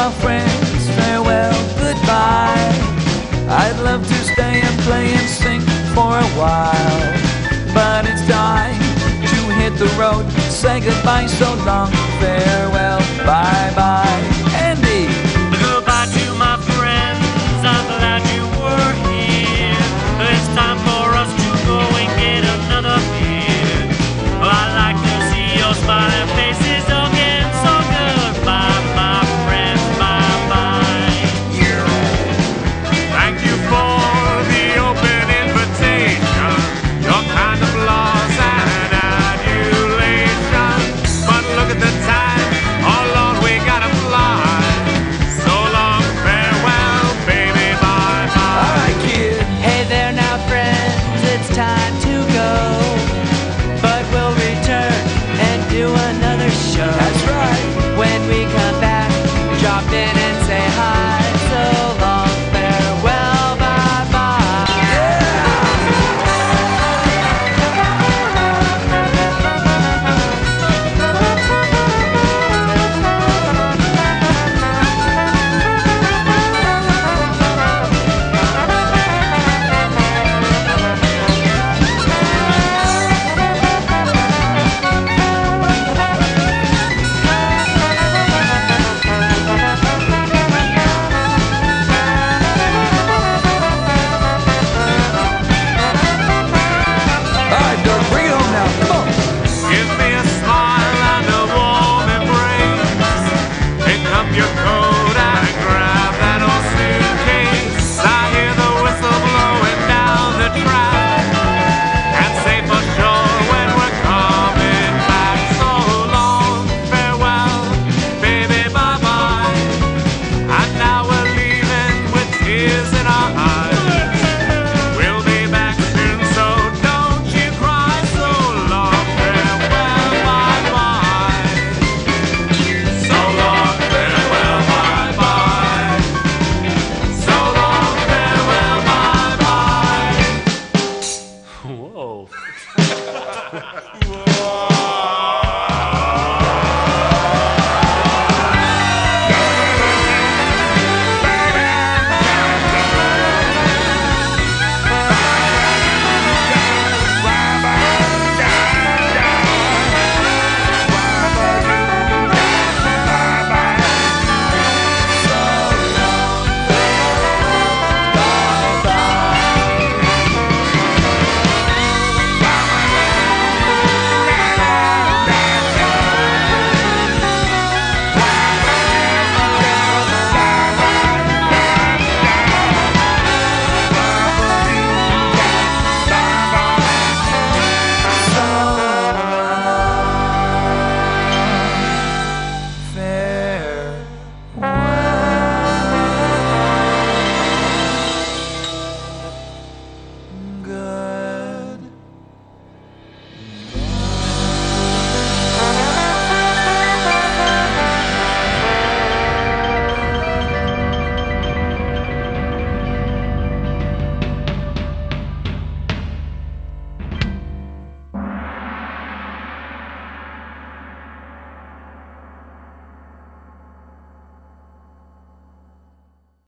my friends, farewell, goodbye. I'd love to stay and play and sing for a while, but it's time to hit the road. Say goodbye, so long, farewell, bye-bye. Andy! Goodbye to my friends, I'm glad you were here. It's time for us to go and get another beer. I'd like to see your smiling faces again, so goodbye, my friends, bye-bye. Thank you for the open invitation, your kind of laws and adulation. But look at the time, oh Lord, we gotta fly. So long, farewell, baby, bye-bye. Alright, kid. Hey there now, friends, it's time to go. But we'll return and do another show. That's right. When we come back, drop in and say hi. So long, farewell, bye-bye. Alright, Dirk, bring it home now. Come on. Give me a smile and a warm embrace. Pick up your coat and grab that old suitcase. I hear the whistle blowing down the track, and say for sure when we're coming back. So long, farewell, baby, bye-bye. And now we're leaving with tears in our eyes. We'll be back soon, so don't you cry. So long, farewell, bye-bye. So long, farewell, bye-bye. So long, farewell, bye-bye. Whoa.